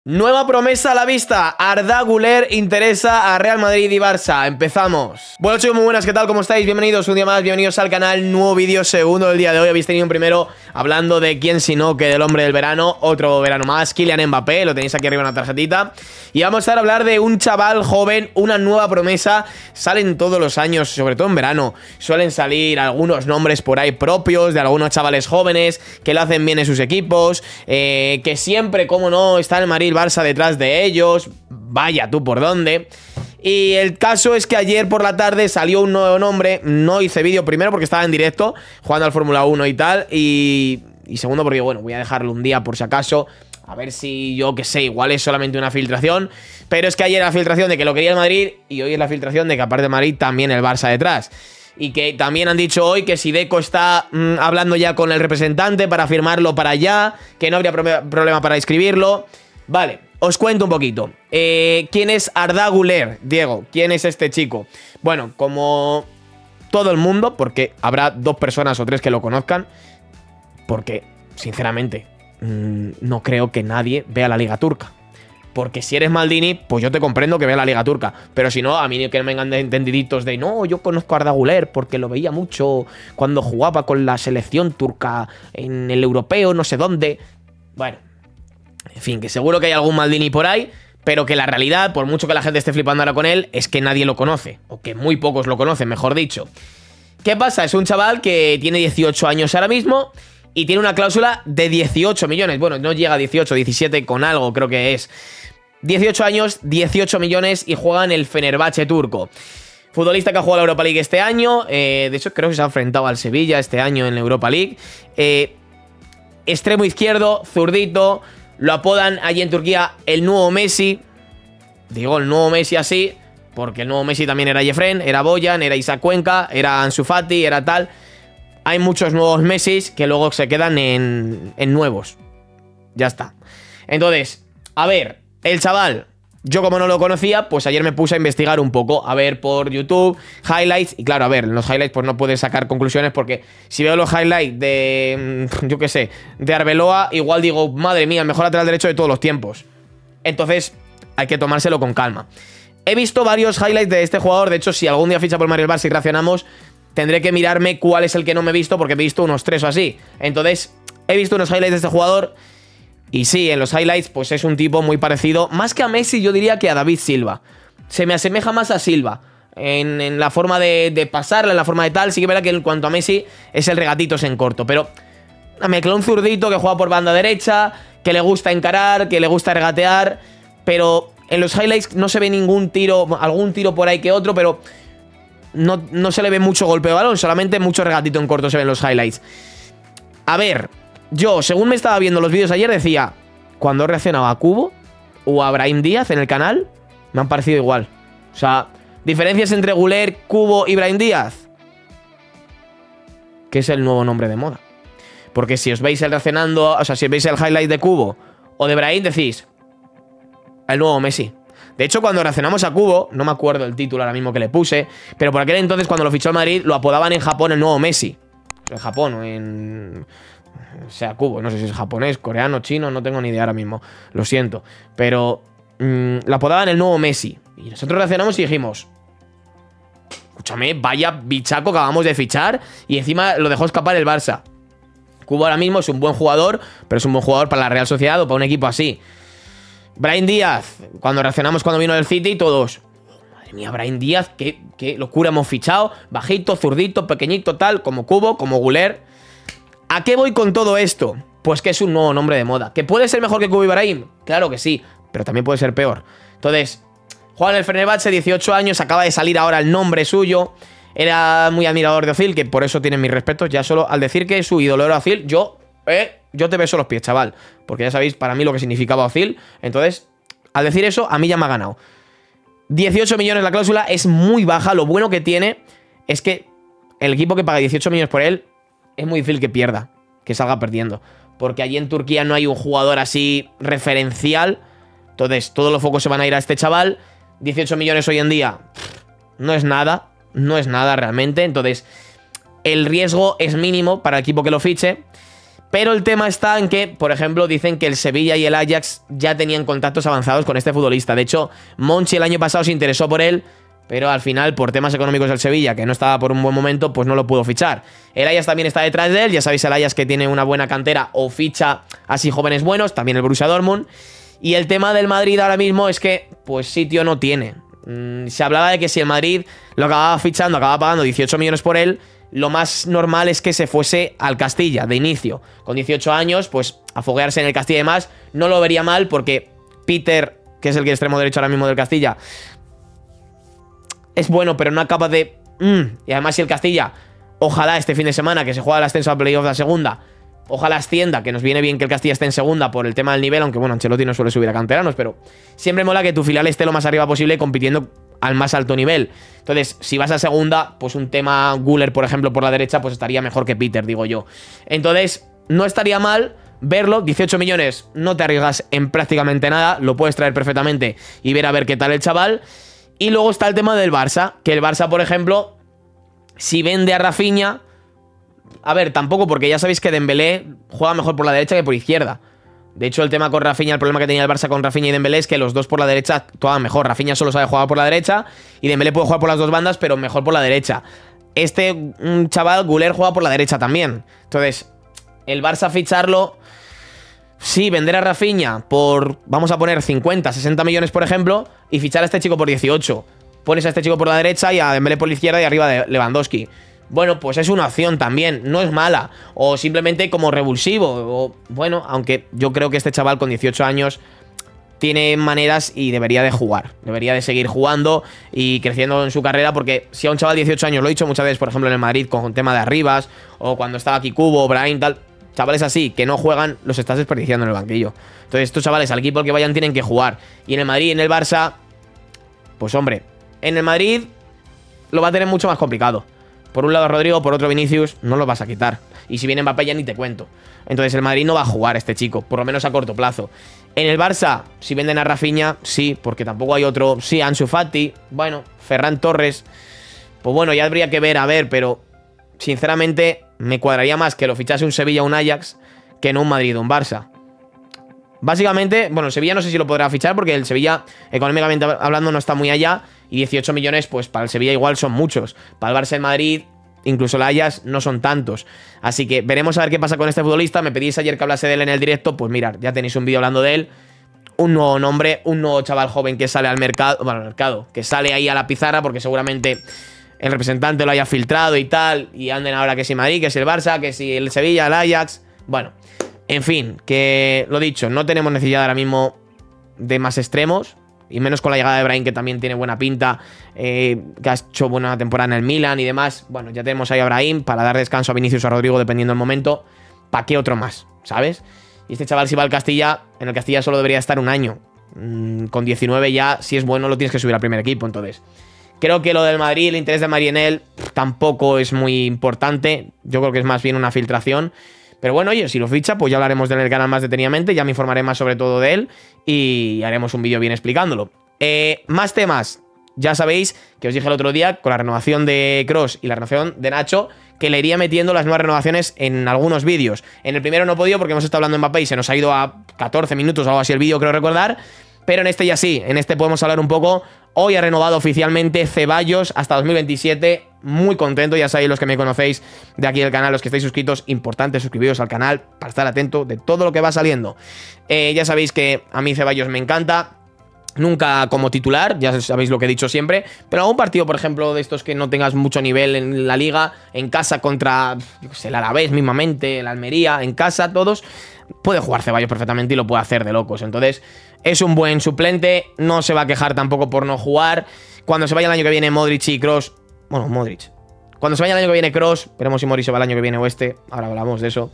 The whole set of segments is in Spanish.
Nueva promesa a la vista, Arda Güler interesa a Real Madrid y Barça. Empezamos. Bueno chicos, muy buenas, ¿qué tal? ¿Cómo estáis? Bienvenidos un día más, bienvenidos al canal. Nuevo vídeo, segundo del día de hoy. Habéis tenido un primero hablando de quién sino que del hombre del verano. Otro verano más, Kylian Mbappé, lo tenéis aquí arriba en una tarjetita. Y vamos a hablar de un chaval joven, una nueva promesa. Salen todos los años, sobre todo en verano. Suelen salir algunos nombres por ahí propios de algunos chavales jóvenes que lo hacen bien en sus equipos, que siempre, como no, está el Madrid Barça detrás de ellos, vaya tú por dónde. Y el caso es que ayer por la tarde salió un nuevo nombre. No hice vídeo, primero porque estaba en directo jugando al Fórmula 1 y tal, y segundo porque, bueno, voy a dejarlo un día por si acaso, a ver si, yo que sé, igual es solamente una filtración. Pero es que ayer la filtración de que lo quería el Madrid y hoy es la filtración de que aparte de Madrid también el Barça detrás. Y que también han dicho hoy que si Deco está hablando ya con el representante para firmarlo para allá, que no habría problema para inscribirlo. Vale, os cuento un poquito. ¿Quién es Arda Güler? Diego, ¿quién es este chico? Bueno, como todo el mundo, porque habrá 2 personas o 3 que lo conozcan, porque, sinceramente, no creo que nadie vea la Liga Turca. Porque si eres Maldini, pues yo te comprendo que vea la Liga Turca. Pero si no, a mí que me vengan de entendiditos de no, yo conozco a Arda Güler porque lo veía mucho cuando jugaba con la selección turca en el europeo, no sé dónde. Bueno, en fin, que seguro que hay algún Maldini por ahí, pero que la realidad, por mucho que la gente esté flipando ahora con él, es que nadie lo conoce. O que muy pocos lo conocen, mejor dicho. ¿Qué pasa? Es un chaval que tiene 18 años ahora mismo y tiene una cláusula de 18 millones. Bueno, no llega a 18, 17 con algo creo que es. 18 años, 18 millones y juega en el Fenerbahce turco. Futbolista que ha jugado la Europa League este año. De hecho, creo que se ha enfrentado al Sevilla este año en la Europa League. Extremo izquierdo, zurdito. Lo apodan allí en Turquía el nuevo Messi. Digo el nuevo Messi así porque el nuevo Messi también era Jefren, era Boyan, era Isaac Cuenca, era Ansu Fati, era tal. Hay muchos nuevos Messis que luego se quedan en nuevos. Ya está. Entonces, a ver, el chaval, yo como no lo conocía, pues ayer me puse a investigar un poco, a ver por YouTube, highlights, y claro, a ver, en los highlights pues no puedes sacar conclusiones porque si veo los highlights de, yo qué sé, de Arbeloa, igual digo, madre mía, el mejor lateral derecho de todos los tiempos. Entonces, hay que tomárselo con calma. He visto varios highlights de este jugador, de hecho, si algún día ficha por Mario Barça y reaccionamos, tendré que mirarme cuál es el que no me he visto porque he visto unos 3 o así. Entonces, he visto unos highlights de este jugador. Y sí, en los highlights pues es un tipo muy parecido, más que a Messi yo diría que a David Silva. Se me asemeja más a Silva en la forma de pasarla, en la forma de tal. Sí que verá que en cuanto a Messi es el regatitos en corto, pero me quedó un zurdito que juega por banda derecha, que le gusta encarar, que le gusta regatear, pero en los highlights no se ve ningún tiro, algún tiro por ahí que otro, pero no se le ve mucho golpe de balón, solamente mucho regatito en corto se ven los highlights. A ver, yo, según me estaba viendo los vídeos ayer, decía, cuando he reaccionado a Cubo o a Brahim Díaz en el canal, me han parecido igual. O sea, diferencias entre Güler, Cubo y Brahim Díaz, que es el nuevo nombre de moda. Porque si os veis el reaccionando, o sea, si veis el highlight de Cubo o de Brahim, decís, el nuevo Messi. De hecho, cuando reaccionamos a Cubo, no me acuerdo el título ahora mismo que le puse, pero por aquel entonces, cuando lo fichó el Madrid, lo apodaban en Japón el nuevo Messi. En Japón o en... O sea, Cubo, no sé si es japonés, coreano, chino, no tengo ni idea ahora mismo, lo siento. Pero la apodaban el nuevo Messi. Y nosotros reaccionamos y dijimos, escúchame, vaya bichaco que acabamos de fichar y encima lo dejó escapar el Barça. Cubo ahora mismo es un buen jugador, pero es un buen jugador para la Real Sociedad o para un equipo así. Brahim Díaz, cuando reaccionamos cuando vino del City, todos, madre mía, Brahim Díaz, qué locura hemos fichado, bajito, zurdito, pequeñito, tal, como Cubo, como Güler. ¿A qué voy con todo esto? Pues que es un nuevo nombre de moda. ¿Que puede ser mejor que Cubo y Brahim? Claro que sí, pero también puede ser peor. Entonces, juega en el Fenerbahce, 18 años, acaba de salir ahora el nombre suyo. Era muy admirador de Özil, que por eso tiene mis respetos. Ya solo al decir que su ídolo era Özil, yo te beso los pies, chaval. Porque ya sabéis para mí lo que significaba Özil. Entonces, al decir eso, a mí ya me ha ganado. 18 millones la cláusula, es muy baja. Lo bueno que tiene es que el equipo que paga 18 millones por él es muy difícil que pierda, que salga perdiendo. Porque allí en Turquía no hay un jugador así referencial. Entonces todos los focos se van a ir a este chaval. 18 millones hoy en día no es nada. No es nada realmente. Entonces el riesgo es mínimo para el equipo que lo fiche. Pero el tema está en que, por ejemplo, dicen que el Sevilla y el Ajax ya tenían contactos avanzados con este futbolista. De hecho, Monchi el año pasado se interesó por él, pero al final, por temas económicos del Sevilla, que no estaba por un buen momento, pues no lo pudo fichar. El Ajax también está detrás de él, ya sabéis el Ajax que tiene una buena cantera o ficha así jóvenes buenos, también el Borussia Dortmund. Y el tema del Madrid ahora mismo es que, pues sitio no tiene. Se hablaba de que si el Madrid lo acababa fichando, acababa pagando 18 millones por él, lo más normal es que se fuese al Castilla, de inicio. Con 18 años, pues a foguearse en el Castilla y demás, no lo vería mal porque Peter, que es el que extremo derecho ahora mismo del Castilla, es bueno, pero no acaba de... Y además si el Castilla, ojalá este fin de semana, que se juega el ascenso a playoff de la segunda, ojalá ascienda, que nos viene bien que el Castilla esté en segunda por el tema del nivel, aunque bueno, Ancelotti no suele subir a canteranos, pero siempre mola que tu filial esté lo más arriba posible compitiendo al más alto nivel. Entonces, si vas a segunda, pues un tema Güler, por ejemplo, por la derecha, pues estaría mejor que Peter, digo yo. Entonces, no estaría mal verlo. 18 millones, no te arriesgas en prácticamente nada, lo puedes traer perfectamente y ver a ver qué tal el chaval. Y luego está el tema del Barça, que el Barça, por ejemplo, si vende a Rafinha... A ver, tampoco, porque ya sabéis que Dembélé juega mejor por la derecha que por izquierda. De hecho, el tema con Rafinha, el problema que tenía el Barça con Rafinha y Dembélé es que los dos por la derecha actuaban mejor. Rafinha solo sabe jugar por la derecha y Dembélé puede jugar por las dos bandas, pero mejor por la derecha. Este chaval, Güler, juega por la derecha también. Entonces, el Barça ficharlo... Sí, vender a Rafinha por, vamos a poner 50, 60 millones, por ejemplo, y fichar a este chico por 18. Pones a este chico por la derecha y a Dembélé por la izquierda y arriba de Lewandowski. Bueno, pues es una opción también, no es mala. O simplemente como revulsivo. O, bueno, aunque yo creo que este chaval con 18 años tiene maneras y debería de jugar. Debería de seguir jugando y creciendo en su carrera, porque si a un chaval de 18 años, lo he dicho muchas veces, por ejemplo, en el Madrid con tema de Arribas, o cuando estaba aquí Cubo, Brahim, tal... Chavales así, que no juegan, los estás desperdiciando en el banquillo. Entonces estos chavales al equipo al que vayan tienen que jugar. Y en el Madrid y en el Barça, pues hombre, en el Madrid lo va a tener mucho más complicado. Por un lado Rodrigo, por otro Vinicius, no lo vas a quitar. Y si viene Mbappé ya ni te cuento. Entonces el Madrid no va a jugar este chico, por lo menos a corto plazo. En el Barça, si venden a Rafinha, sí, porque tampoco hay otro. Sí, Ansu Fati, bueno, Ferran Torres. Pues bueno, ya habría que ver, a ver, pero sinceramente me cuadraría más que lo fichase un Sevilla o un Ajax que no un Madrid o un Barça. Básicamente, bueno, el Sevilla no sé si lo podrá fichar porque el Sevilla, económicamente hablando, no está muy allá. Y 18 millones, pues para el Sevilla igual son muchos. Para el Barça y el Madrid, incluso el Ajax, no son tantos. Así que veremos a ver qué pasa con este futbolista. Me pedís ayer que hablase de él en el directo. Pues mirad, ya tenéis un vídeo hablando de él. Un nuevo nombre, un nuevo chaval joven que sale al mercado. Bueno, al mercado, que sale ahí a la pizarra porque seguramente el representante lo haya filtrado y tal. Y anden ahora que si Madrid, que si el Barça, que si el Sevilla, el Ajax. Bueno, en fin, que lo dicho, no tenemos necesidad ahora mismo de más extremos. Y menos con la llegada de Brahim, que también tiene buena pinta, que ha hecho buena temporada en el Milan y demás. Bueno, ya tenemos ahí a Brahim para dar descanso a Vinicius o a Rodrigo, dependiendo del momento. ¿Para qué otro más? ¿Sabes? Y este chaval, si va al Castilla, en el Castilla solo debería estar un año. Con 19 ya, si es bueno, lo tienes que subir al primer equipo. Entonces, creo que lo del Madrid, el interés de Madrid en él, tampoco es muy importante. Yo creo que es más bien una filtración. Pero bueno, oye, si lo ficha, pues ya hablaremos de él en el canal más detenidamente, ya me informaré más sobre todo de él y haremos un vídeo bien explicándolo. Más temas, ya sabéis que os dije el otro día con la renovación de Kroos y la renovación de Nacho, que le iría metiendo las nuevas renovaciones en algunos vídeos. En el primero no he podido porque hemos estado hablando de Mbappé y se nos ha ido a 14 minutos o algo así el vídeo, creo recordar. Pero en este ya sí, en este podemos hablar un poco. Hoy ha renovado oficialmente Ceballos hasta 2027. Muy contento, ya sabéis los que me conocéis de aquí del canal, los que estáis suscritos, importante suscribiros al canal para estar atento de todo lo que va saliendo. Ya sabéis que a mí Ceballos me encanta. Nunca como titular, ya sabéis lo que he dicho siempre. Pero algún partido, por ejemplo, de estos que no tengas mucho nivel en la liga, en casa contra, yo qué sé, el Alavés mismamente, el Almería, en casa, todos, puede jugar Ceballos perfectamente y lo puede hacer de locos. Entonces, es un buen suplente, no se va a quejar tampoco por no jugar. Cuando se vaya el año que viene Modric y Kroos, bueno, Modric, cuando se vaya el año que viene Kroos, veremos si Modric se va el año que viene o este, ahora hablamos de eso,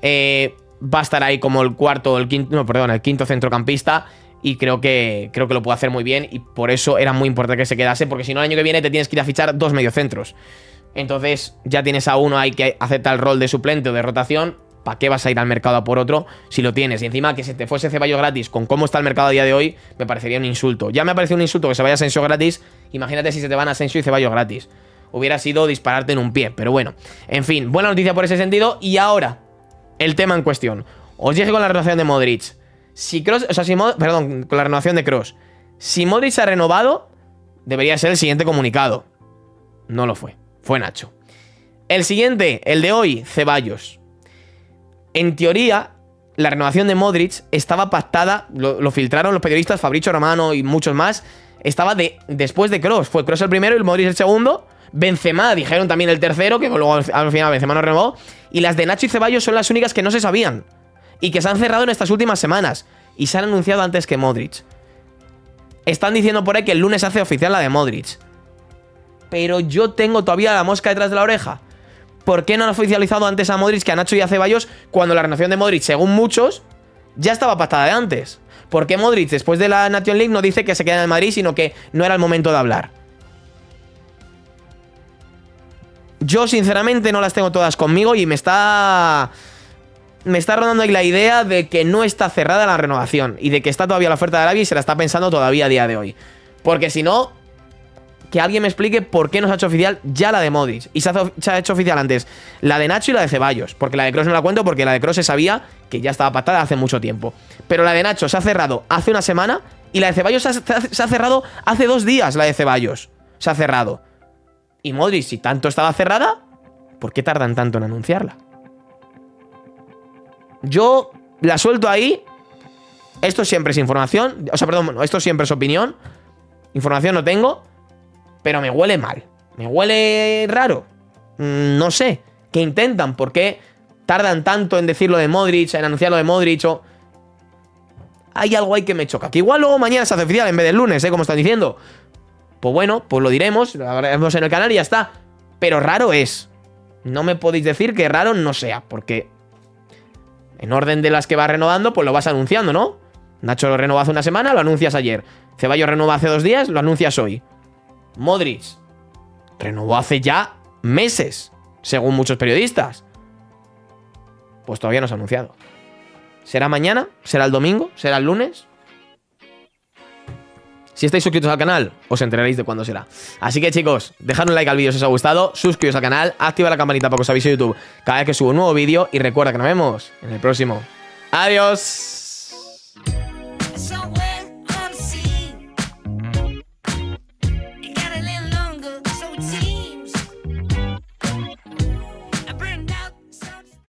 va a estar ahí como el cuarto, el quinto, no, perdón, el quinto centrocampista. Y creo que lo puede hacer muy bien. Y por eso era muy importante que se quedase. Porque si no, el año que viene te tienes que ir a fichar dos mediocentros. Entonces ya tienes a uno ahí que acepta el rol de suplente o de rotación. ¿Para qué vas a ir al mercado a por otro si lo tienes? Y encima que se te fuese Ceballos gratis con cómo está el mercado a día de hoy, me parecería un insulto. Ya me ha parecido un insulto que se vaya Asensio gratis. Imagínate si se te van Asensio y Ceballos gratis. Hubiera sido dispararte en un pie. Pero bueno, en fin, buena noticia por ese sentido. Y ahora, el tema en cuestión. Os dije con la renovación de Modric. Si Kroos, o sea, perdón, con la renovación de Kroos. Si Modric se ha renovado, debería ser el siguiente comunicado. No lo fue. Fue Nacho. El siguiente, el de hoy, Ceballos. En teoría, la renovación de Modric estaba pactada, lo filtraron los periodistas, Fabrizio Romano y muchos más. Estaba después de Kroos. Fue Kroos el primero y el Modric el segundo. Benzema, dijeron también el tercero, que luego al final Benzema no renovó. Y las de Nacho y Ceballos son las únicas que no se sabían. Y que se han cerrado en estas últimas semanas. Y se han anunciado antes que Modric. Están diciendo por ahí que el lunes se hace oficial la de Modric. Pero yo tengo todavía la mosca detrás de la oreja. ¿Por qué no han oficializado antes a Modric que a Nacho y a Ceballos cuando la renovación de Modric, según muchos, ya estaba pactada de antes? ¿Por qué Modric, después de la Nation League, no dice que se queda en el Madrid, sino que no era el momento de hablar? Yo, sinceramente, no las tengo todas conmigo y me está rondando ahí la idea de que no está cerrada la renovación y de que está todavía la oferta de Arabia y se la está pensando todavía a día de hoy. Porque si no, que alguien me explique por qué no se ha hecho oficial ya la de Modric. Y se ha hecho oficial antes la de Nacho y la de Ceballos. Porque la de Kroos no la cuento porque la de Kroos se sabía que ya estaba pactada hace mucho tiempo. Pero la de Nacho se ha cerrado hace una semana y la de Ceballos se ha cerrado hace 2 días. La de Ceballos se ha cerrado. Y Modric, si tanto estaba cerrada, ¿por qué tardan tanto en anunciarla? Yo la suelto ahí. Esto siempre es información. O sea, perdón, esto siempre es opinión. Información no tengo. Pero me huele mal. Me huele raro. No sé. ¿Qué intentan? ¿Por qué tardan tanto en decir lo de Modric, en anunciar lo de Modric? O... hay algo ahí que me choca. Que igual luego mañana se hace oficial en vez del lunes, como están diciendo. Pues bueno, pues lo diremos. Lo haremos en el canal y ya está. Pero raro es. No me podéis decir que raro no sea. Porque en orden de las que vas renovando, pues lo vas anunciando, ¿no? Nacho lo renovó hace una semana, lo anuncias ayer. Ceballos renovó hace 2 días, lo anuncias hoy. Modric renovó hace ya meses, según muchos periodistas. Pues todavía no se ha anunciado. ¿Será mañana? ¿Será el domingo? ¿Será el lunes? Si estáis suscritos al canal, os enteraréis de cuándo será. Así que chicos, dejad un like al vídeo si os ha gustado, suscribiros al canal, activa la campanita para que os avise YouTube cada vez que subo un nuevo vídeo y recuerda que nos vemos en el próximo. ¡Adiós!